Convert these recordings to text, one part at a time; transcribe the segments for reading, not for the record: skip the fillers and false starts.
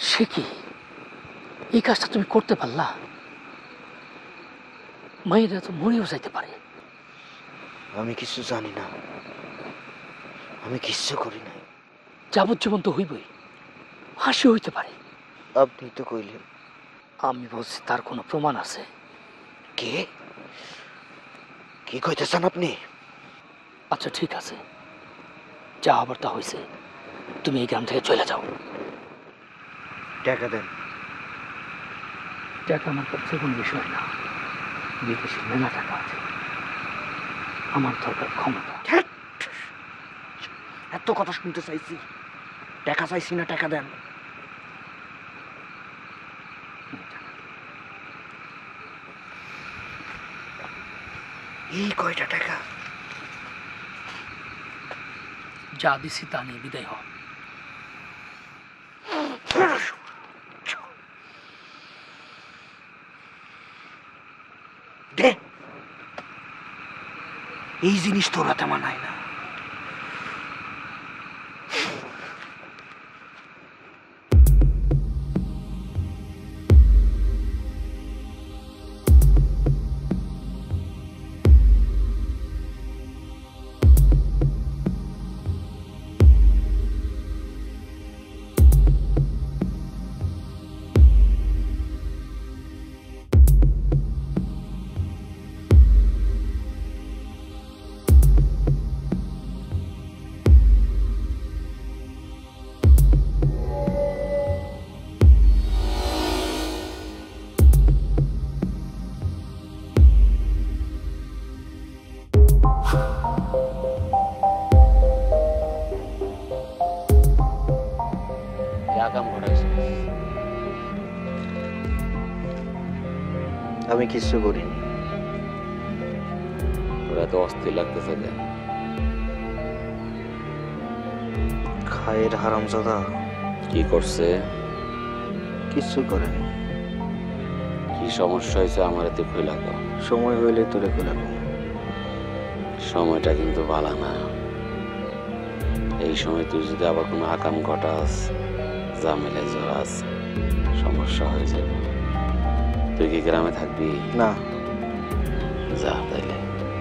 সে কি এই কাজটা তুমি করতে পারলা? মায়েরা তো মরেও যাইতে পারে। আমি কিছু জানি না, আমি কিচ্ছু করি নাই। যাবজ্জীবন তো হইবই, ফাঁসি হইতে পারে। আপনি তো কইলেন। আমি বলছি তার কোনো প্রমাণ আছে। কে কি কইতেছেন আপনি? আচ্ছা ঠিক আছে, যা হবার তা হয়েছে, তুমি এই গ্রাম থেকে চলে যাও। টাকা দেন। টাকা আমার কাছে কোনো বিষয় না, বিদেশে মেলা টাকা আছে, আমার দরকার ক্ষমতা। এত কথা শুনতে চাইছি, টাকা চাইছি না, টাকা দেন। এই কয়টা টাকা? যা দিছি তা নিয়ে বিদায় হ। এই জিনিস তোর হাতে মানায় না। আমি কিছু করিনি। ওরা তো অস্থির লাগতেছে কেন? খায়ের হারামজাদা কি করছে? কিছু করেনি। কি সমস্যা হয়েছে আমার এতে খুলে কও। সময় হইলে তোরে খুলে কও। সময়টা কিন্তু ভালো না। এই সময় তুই যদি আবার কোনো আকাম ঘটাস, ঝামেলায় জড়াস, সমস্যা হয়ে যাবে। তুই কি গ্রামে থাকবি? না। যা তাইলে।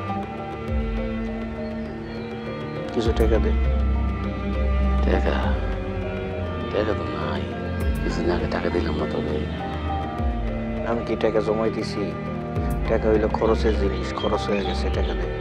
কিছু টাকা দে। টাকা? টাকা তো নাই। কিছুদিন আগে টাকা দিলাম না তোকে। আমি কি টাকা জমাই দিছি? টাকা হইলো খরচের জিনিস, খরচ হয়ে গেছে, টাকা দে।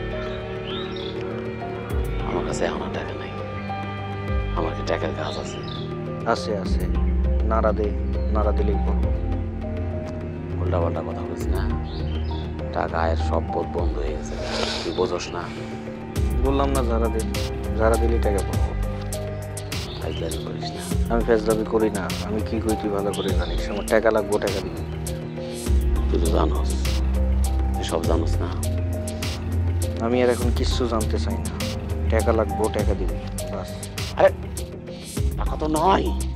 আমার কাছে এখন আর টাকা নাই। আমার কি টাকার কাজ আছে? আছে আছে, নাড়া দে, নাড়া দিলেই করবো। উল্টাপাল্টা কথা বলিস না। টাকা আয়ের সব পথ বন্ধ হয়ে গেছে, তুই বোঝস না। বললাম না যারা দে, যারা দিলেই টাকা পাবো। ফাইজলামি করিস না। আমি ফেজলামি করি না, আমি কি করি তুই ভালো করে জানিস। আমার টাকা লাগবো, টাকা দিবি। তুই তো জানোস, তুই সব জানোস না। আমি আর এখন কিচ্ছু জানতে চাই না। টাকা লাগবো, টাকা দিবি, বাস। আরে টাকা তো নয়।